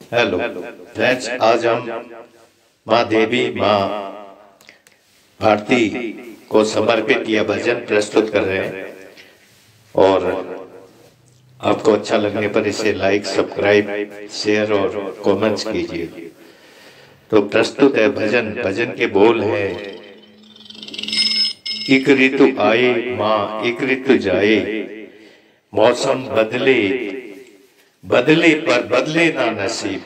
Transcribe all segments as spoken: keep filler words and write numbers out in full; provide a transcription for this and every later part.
Hello friends, आज हम माँ देवी माँ भारती को समर्पित यह भजन प्रस्तुत कर रहे हैं और आपको अच्छा लगने पर इसे लाइक, सब्सक्राइब, शेयर और कमेंट्स कीजिए। तो प्रस्तुत है भजन। भजन के बोल है, एक ऋतु आए माँ एक ऋतु जाए, मौसम बदले बदले पर बदले ना नसीब,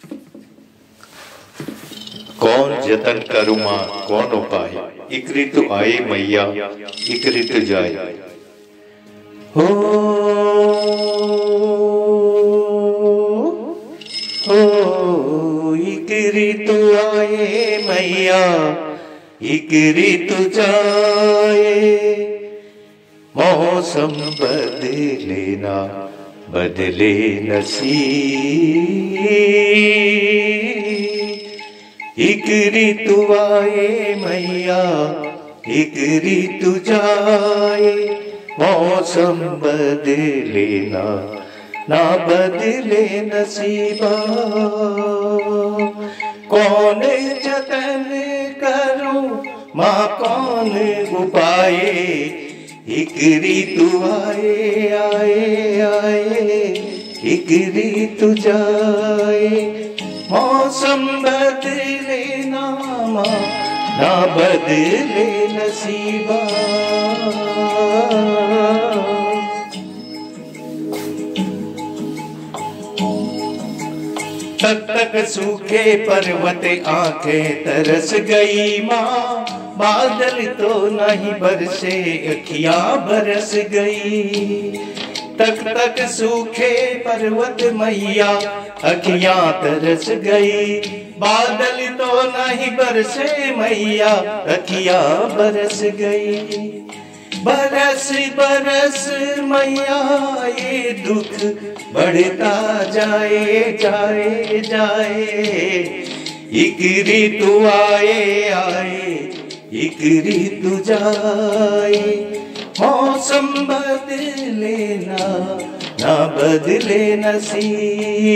कौन जतन करूं मां कौन उपाय, एक ऋतु आए मैया एक ऋतु जाए। हो हो एक ऋतु आए मैया एक ऋतु जाए, मौसम बदले ना बदले नसीब, एक ऋतु आए मैया एक ऋतु जाए, मौसम बदले ना ना बदले नसीबा, कौन जतन करूं माँ कौन उपाय, एक ऋतु आए आए आए एक ऋतु जाए, मौसम बदले ना माँ ना बदले नसीबा। तक तक सूखे पर्वत आंखें तरस गई माँ, बादल तो नहीं बरसे अखियां बरस गई, तक तक सूखे पर्वत मैया अखियां तरस गई, बादल तो नहीं बरसे मैया अखियां बरस गई, बरस बरस मैया ये दुख बढ़ता जाए जाए जाए, एक ऋतु आए आए एक ऋतु जाए, मौसम बदले ना ना बदले नसीब,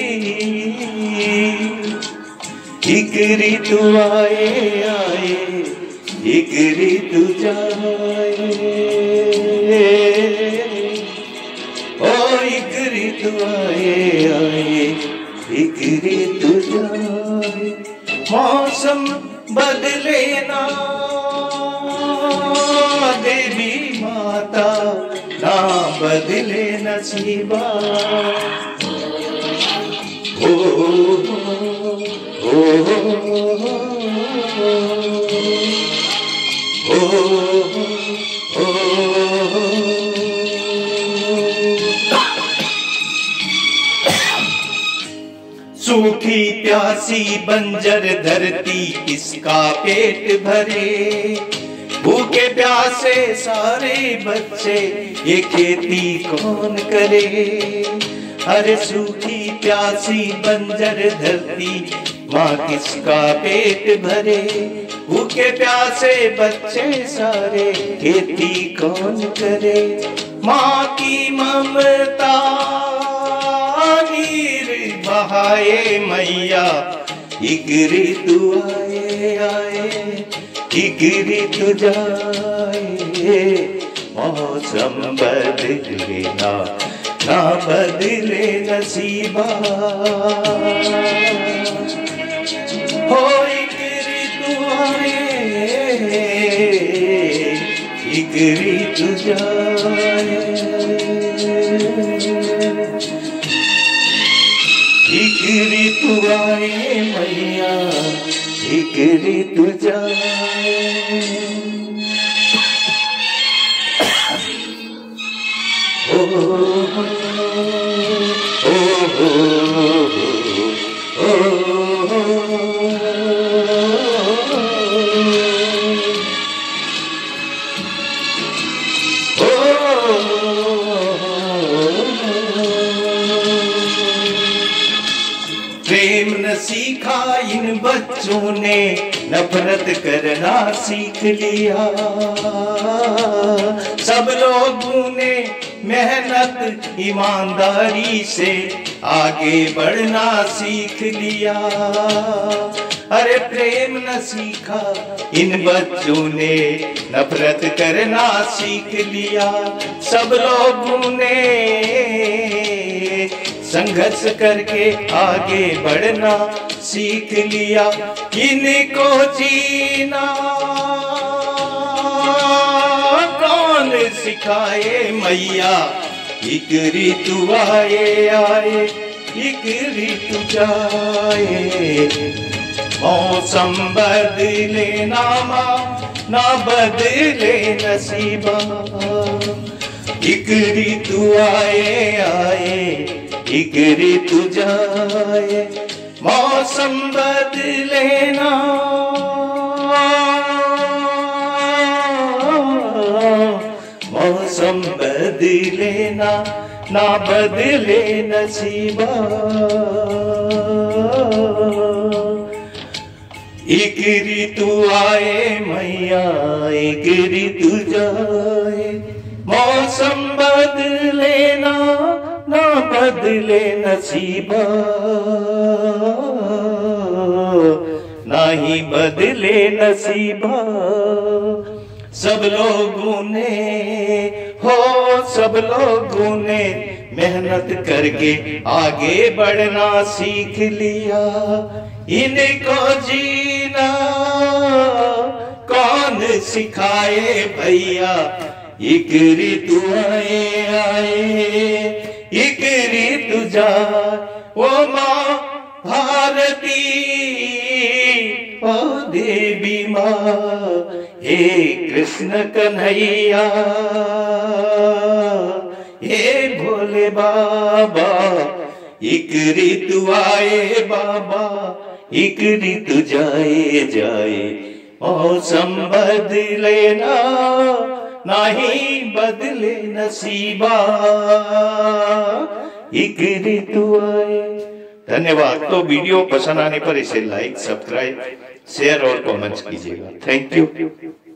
एक ऋतु आए आए एक ऋतु जाए, ओ एक ऋतु आए आए एक ऋतु जाए, मौसम बदले ना देवी माता ना बदले नसीबा। ओ ओ ओ सूखी प्यासी बंजर धरती किसका पेट भरे, भूखे प्यासे सारे बच्चे ये खेती कौन करे, अरे सूखी प्यासी बंजर धरती माँ किसका पेट भरे, भूखे प्यासे बच्चे सारे खेती कौन करे, माँ की ममता नीर बहाए मैया एक ऋतु आए आए एक ऋतु जाए, मौसम बदले ना ना बदले नसीबा, हो एक ऋतु आए एक ऋतु जाए, एक ऋतु आए मैया एक ऋतु जाए, ओ ओ प्रेम न सीखा इन बच्चों ने नफरत करना सीख लिया। सब लोगों ने मेहनत ईमानदारी से आगे बढ़ना सीख लिया। अरे प्रेम न सीखा इन बच्चों ने, नफरत करना सीख लिया। सब लोगों ने संघर्ष करके आगे बढ़ना सीख लिया। इनको जीना कौन सिखाए मैया, एक ऋतु आए आए एक ऋतु जाए। मौसम बदले ना माँ ना बदले नसीबा, एक ऋतु आए आए एक ऋतु जाए। मौसम बदले ना मौसम बदले ना ना बदले नसीबा। एक ऋतु आए मैया एक ऋतु जाए। मौसम बदले ना ना बदले नसीबा, ना ही बदले नसीबा। सब लोगों ने हो सब लोगों ने मेहनत करके आगे बढ़ना सीख लिया। इनको जीना कौन सिखाए भैया, एक ऋतु आए आए एक ऋतु जाए। ओ माँ भारती ओ देवी माँ, हे कृष्ण कन्हैया हे भोले बाबा। एक ऋतु आए बाबा एक ऋतु जाए जाए। मौसम बदले ना ना ही बदले नसीबा, एक ऋतु आए। धन्यवाद। तो वीडियो पसंद आने पर इसे लाइक, सब्सक्राइब, शेयर और कमेंट्स कीजिएगा। Thank you.